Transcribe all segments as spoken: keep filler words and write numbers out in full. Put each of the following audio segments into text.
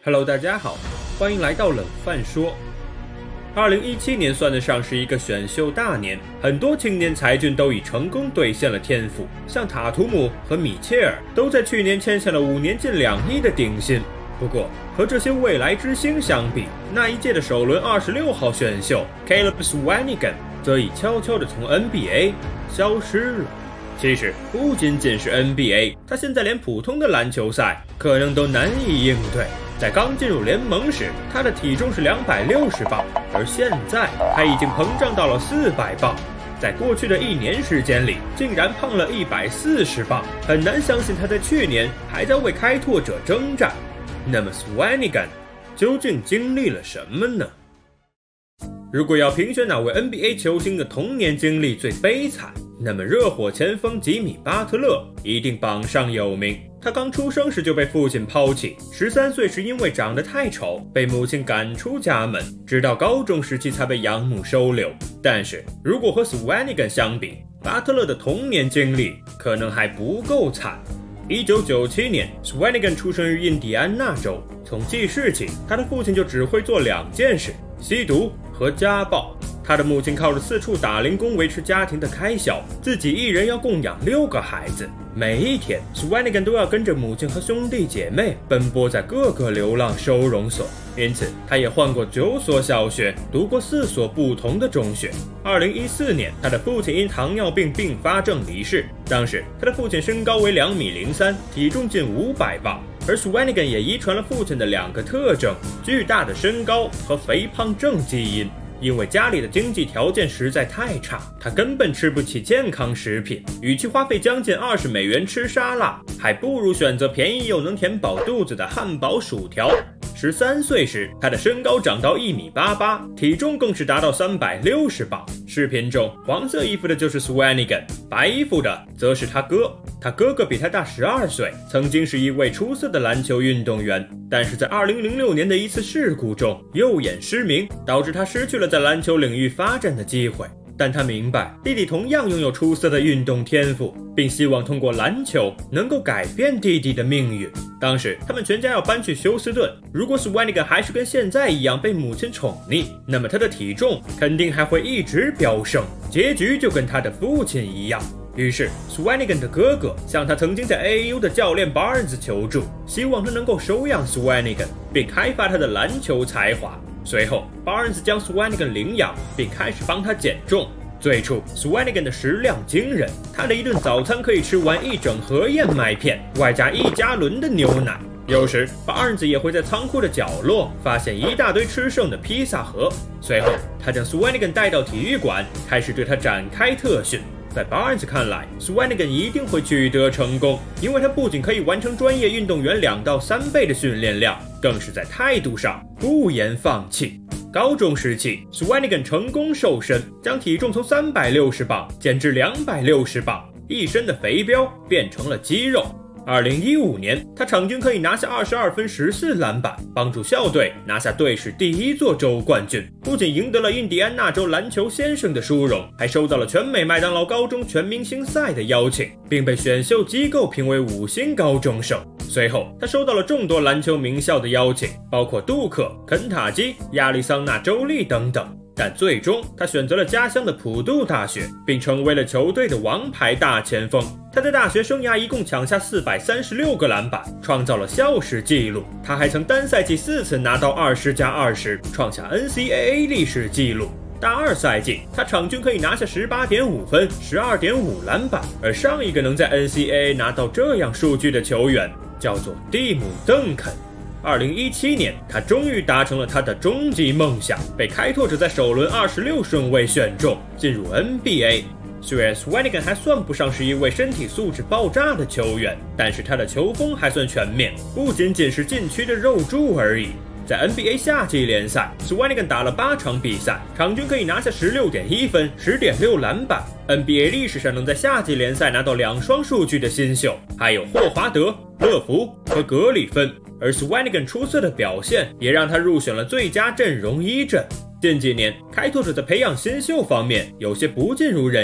Hello， 大家好，欢迎来到冷饭说。二零一七年算得上是一个选秀大年，很多青年才俊都已成功兑现了天赋，像塔图姆和米切尔都在去年签下了五年近两亿的顶薪。不过，和这些未来之星相比，那一届的首轮二十六号选秀 Caleb Swanigan 则已悄悄地从 N B A 消失了。其实不仅仅是 N B A， 他现在连普通的篮球赛可能都难以应对。在刚进入联盟时，他的体重是两百六十磅，而现在他已经膨胀到了四百磅。在过去的一年时间里，竟然胖了一百四十磅，很难相信他在去年还在为开拓者征战。那么 Swanigan 究竟经历了什么呢？如果要评选哪位 N B A 球星的童年经历最悲惨，那么热火前锋吉米·巴特勒一定榜上有名。他刚出生时就被父亲抛弃，十三岁时因为长得太丑被母亲赶出家门，直到高中时期才被养母收留。但是如果和 Swanigan 相比，巴特勒的童年经历可能还不够惨。一九九七年 Swanigan 出生于印第安纳州，从记事起，他的父亲就只会做两件事：吸毒和家暴。他的母亲靠着四处打零工维持家庭的开销，自己一人要供养六个孩子。每一天 Swanigan 都要跟着母亲和兄弟姐妹奔波在各个流浪收容所，因此他也换过九所小学，读过四所不同的中学。二零一四年，他的父亲因糖尿病并发症离世，当时他的父亲身高为两米零三，体重近五百磅，而 Swanigan 也遗传了父亲的两个特征：巨大的身高和肥胖症基因。因为家里的经济条件实在太差，他根本吃不起健康食品，与其花费将近二十美元吃沙拉，还不如选择便宜又能填饱肚子的汉堡薯条。十三岁时，他的身高长到一米八八，体重更是达到三百六十磅。视频中黄色衣服的就是 Swanigan， 白衣服的则是他哥。他哥哥比他大十二岁，曾经是一位出色的篮球运动员，但是在二零零六年的一次事故中，右眼失明，导致他失去了在篮球领域发展的机会。但他明白弟弟同样拥有出色的运动天赋，并希望通过篮球能够改变弟弟的命运。当时他们全家要搬去休斯顿，如果 Swanigan 还是跟现在一样被母亲宠溺，那么他的体重肯定还会一直飙升，结局就跟他的父亲一样。于是 Swanigan 的哥哥向他曾经在 A A U 的教练 Barnes 求助，希望他能够收养 Swanigan 并开发他的篮球才华。随后 Barnes 将 Swanigan 领养并开始帮他减重。最初 Swanigan 的食量惊人，他的一顿早餐可以吃完一整盒燕麦片，外加一加仑的牛奶。有时 Barnes 也会在仓库的角落发现一大堆吃剩的披萨盒。随后他将 Swanigan 带到体育馆，开始对他展开特训。在 Barnes 看来 Swanigan 一定会取得成功，因为他不仅可以完成专业运动员两到三倍的训练量，更是在态度上不言放弃。高中时期 Swanigan 成功瘦身，将体重从三百六十磅减至两百六十磅，一身的肥膘变成了肌肉。二零一五年，他场均可以拿下二十二分十四篮板，帮助校队拿下队史第一座州冠军，不仅赢得了印第安纳州篮球先生的殊荣，还收到了全美麦当劳高中全明星赛的邀请，并被选秀机构评为五星高中生。随后他收到了众多篮球名校的邀请，包括杜克、肯塔基、亚利桑那州立等等，但最终他选择了家乡的普渡大学，并成为了球队的王牌大前锋。他在大学生涯一共抢下四百三十六个篮板，创造了校史纪录。他还曾单赛季四次拿到二十加二十，创下 N C A A 历史纪录。大二赛季，他场均可以拿下 十八点五分、十二点五篮板，而上一个能在 N C A A 拿到这样数据的球员叫做蒂姆·邓肯。二零一七年，他终于达成了他的终极梦想，被开拓者在首轮二十六顺位选中，进入 N B A。虽然 Swanigan 还算不上是一位身体素质爆炸的球员，但是他的球风还算全面，不仅仅是禁区的肉柱而已。在 N B A 夏季联赛 ，Swanigan 打了八场比赛，场均可以拿下 十六点一分、十点六篮板。N B A 历史上能在夏季联赛拿到两双数据的新秀，还有霍华德、乐福和格里芬。而 Swanigan 出色的表现也让他入选了最佳阵容一阵。近几年，开拓者在培养新秀方面有些不尽如人意，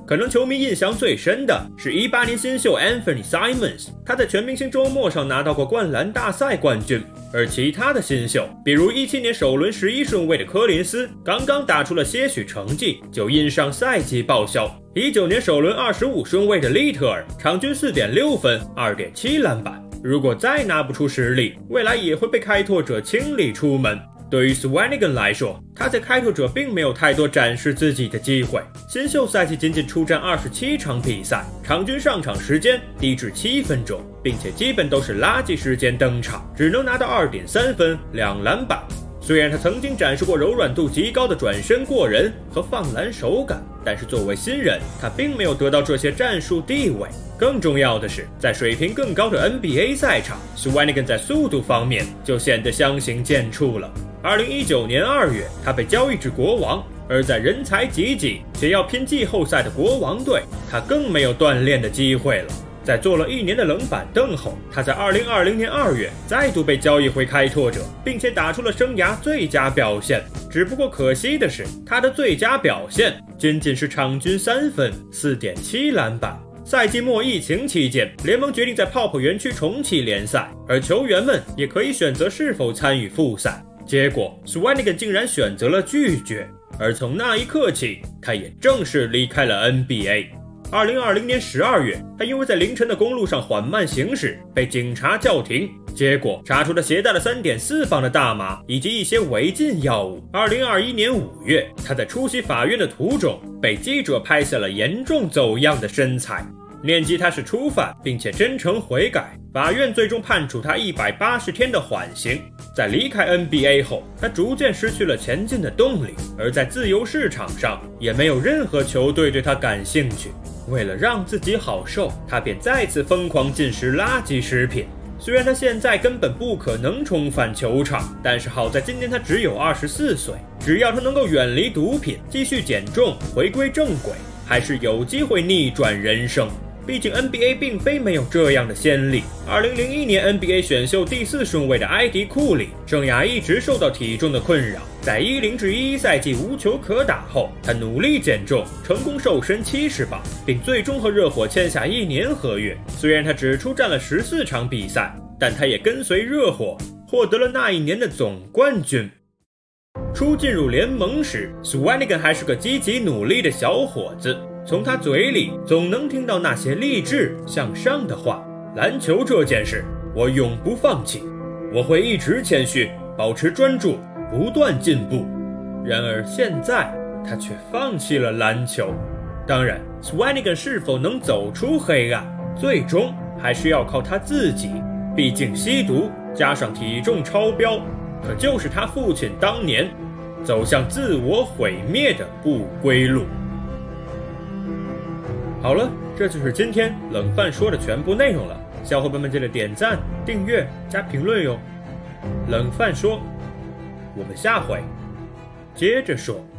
可能球迷印象最深的是一八年新秀 Anthony Simons， 他在全明星周末上拿到过灌篮大赛冠军。而其他的新秀，比如一七年首轮十一顺位的柯林斯，刚刚打出了些许成绩，就因上赛季报销。一九年首轮二十五顺位的利特尔，场均 四点六分 二点七篮板，如果再拿不出实力，未来也会被开拓者清理出门。对于 Swanigan 来说，他在开拓者并没有太多展示自己的机会。新秀赛季仅仅出战二十七场比赛，场均上场时间低至七分钟，并且基本都是垃圾时间登场，只能拿到 二点三分两篮板。虽然他曾经展示过柔软度极高的转身过人和放篮手感，但是作为新人，他并没有得到这些战术地位。更重要的是，在水平更高的 N B A 赛场 ，Swanigan 在速度方面就显得相形见绌了。二零一九年二月，他被交易至国王，而在人才济济且要拼季后赛的国王队，他更没有锻炼的机会了。在坐了一年的冷板凳后，他在二零二零年二月再度被交易回开拓者，并且打出了生涯最佳表现。只不过可惜的是，他的最佳表现仅仅是场均三分 四点七篮板。赛季末疫情期间，联盟决定在泡泡园区重启联赛，而球员们也可以选择是否参与复赛。结果 Swanigan 竟然选择了拒绝，而从那一刻起，他也正式离开了 N B A。二零二零年十二月，他因为在凌晨的公路上缓慢行驶，被警察叫停，结果查出他携带了 三点四磅的大麻以及一些违禁药物。二零二一年五月，他在出席法院的途中，被记者拍下了严重走样的身材。念及他是初犯，并且真诚悔改，法院最终判处他一百八十天的缓刑。在离开 N B A 后，他逐渐失去了前进的动力，而在自由市场上也没有任何球队对他感兴趣。为了让自己好受，他便再次疯狂进食垃圾食品。虽然他现在根本不可能重返球场，但是好在今年他只有二十四岁，只要他能够远离毒品，继续减重，回归正轨，还是有机会逆转人生。毕竟 N B A 并非没有这样的先例。二零零一年 N B A 选秀第四顺位的埃迪·库里，生涯一直受到体重的困扰。在十零至十一赛季无球可打后，他努力减重，成功瘦身七十磅，并最终和热火签下一年合约。虽然他只出战了十四场比赛，但他也跟随热火获得了那一年的总冠军。初进入联盟时 ，Swanigan 还是个积极努力的小伙子。从他嘴里总能听到那些励志向上的话。篮球这件事，我永不放弃，我会一直谦虚，保持专注，不断进步。然而现在，他却放弃了篮球。当然 ，Swanigan 是否能走出黑暗，最终还是要靠他自己。毕竟吸毒加上体重超标，可就是他父亲当年走向自我毁灭的不归路。好了，这就是今天冷饭说的全部内容了，小伙伴们记得点赞、订阅加评论哟。冷饭说，我们下回接着说。